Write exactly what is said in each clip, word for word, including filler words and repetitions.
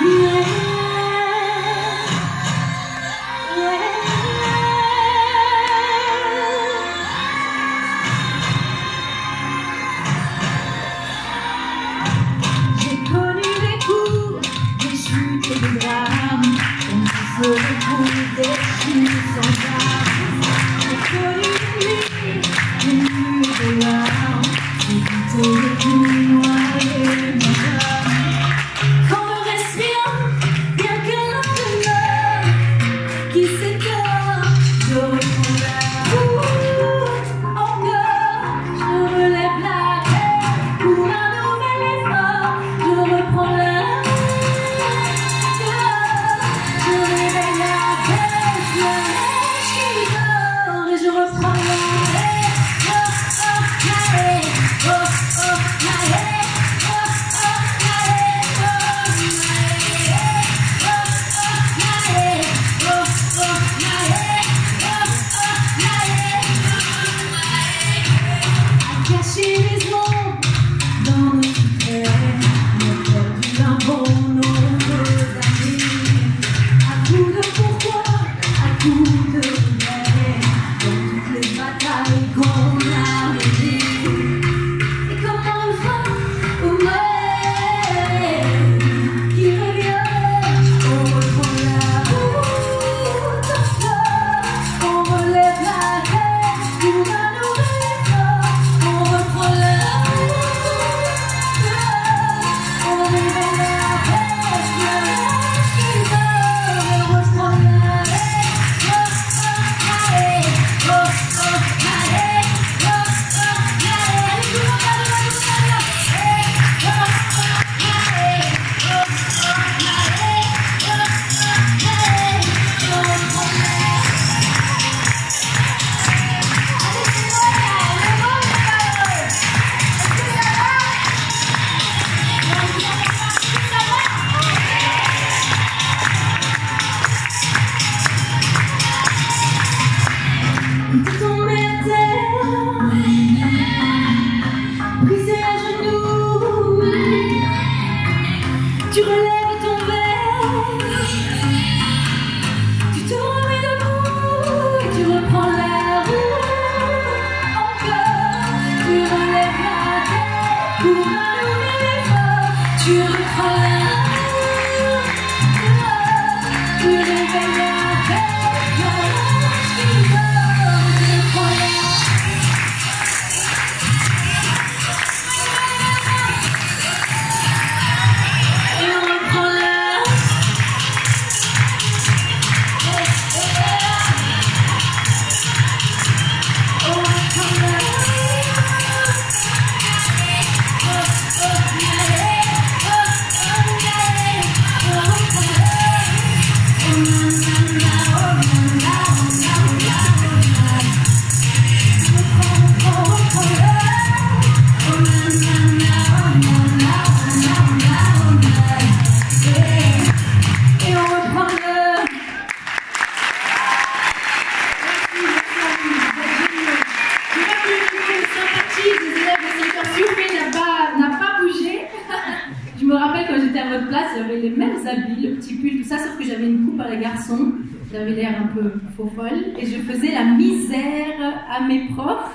j'avais les mêmes habits, le petit pull, tout ça, sauf que j'avais une coupe à la garçon, j'avais l'air un peu faux folle, et je faisais la misère à mes profs.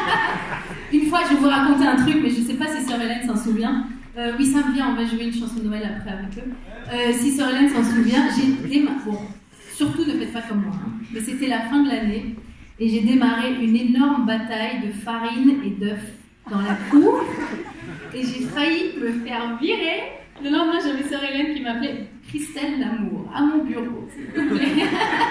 Une fois, je vais vous raconter un truc, mais je ne sais pas si Sœur Hélène s'en souvient. Euh, oui, ça me vient, on va jouer une chanson de Noël après avec eux. Euh, si Sœur Hélène s'en souvient, j'ai démarré, bon, surtout ne faites pas comme moi, hein, mais c'était la fin de l'année, et j'ai démarré une énorme bataille de farine et d'œufs dans la cour, et j'ai failli me faire virer. Le lendemain, j'avais Sœur Hélène qui m'appelait Christelle Lamour, à mon bureau, s'il vous plaît.